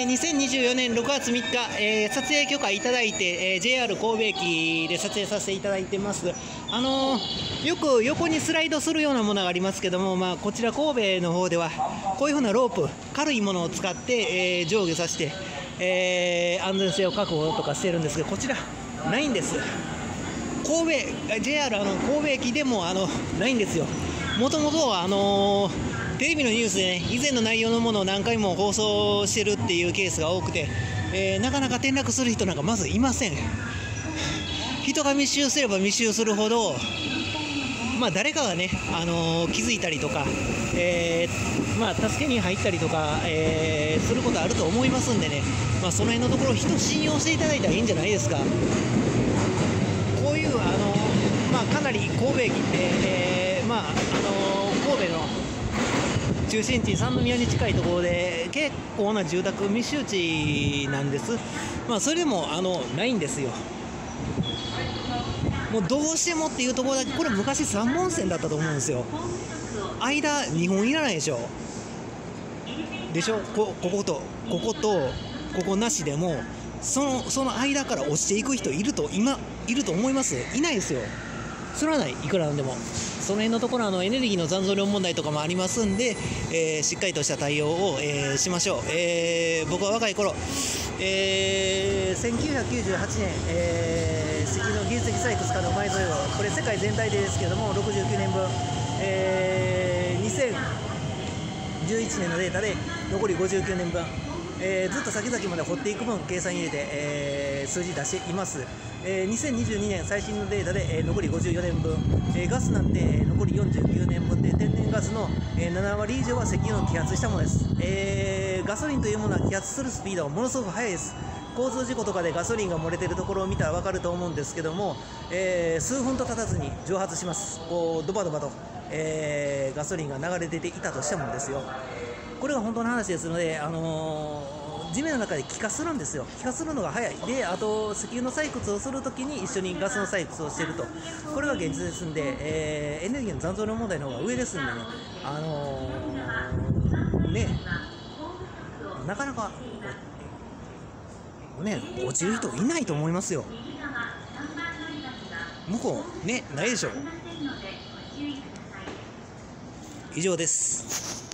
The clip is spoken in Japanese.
2024年6月3日、撮影許可いただいて、JR 神戸駅で撮影させていただいてます。よく横にスライドするようなものがありますけども、こちら神戸の方ではこういうふうなロープ、軽いものを使って、上下させて、安全性を確保とかしてるんですけど、こちらないんです。JR 神戸駅でもないんですよ。もともとテレビのニュースでね、以前の内容のものを何回も放送してるっていうケースが多くて、なかなか転落する人なんかまずいません。人が密集すれば密集するほど、誰かがね、気づいたりとか、助けに入ったりとか、することあると思いますんでね、その辺のところ、人信用していただいたらいいんじゃないですか。こういうかなり神戸駅って、神戸の中心地、三宮に近いところで結構な住宅密集地なんです。それでもないんですよ。もうどうしてもっていうところだけ、これ昔3本線だったと思うんですよ。間2本いらないでしょ。こことここなしでもその間から落ちていく人いると思います？いないですよ。それはない、いくらなんでも。その辺のところエネルギーの残存量問題とかもありますんで、しっかりとした対応を、しましょう。僕は若い頃、1998年、石の技術的採掘からの埋蔵量、これ世界全体でですけども69年分、2011年のデータで残り59年分、ずっと先々まで掘っていく分計算入れて、数字出しています。2022年最新のデータで、残り54年分、ガスなんて、残り49年分で、天然ガスの、7割以上は石油の揮発したものです。ガソリンというものは揮発するスピードがものすごく速いです。交通事故とかでガソリンが漏れているところを見たら分かると思うんですけども、数分と経たずに蒸発します。こうドバドバと、ガソリンが流れ出ていたとしたものですよ。これが本当の話ですので、地面の中で気化するんですよ。気化するのが早い。で、あと石油の採掘をするときに一緒にガスの採掘をしていると。これが現実ですんで、エネルギーの残存量問題の方が上ですんでね、なかなか落ちる人いないと思いますよ。向こうね、ないでしょ。以上です。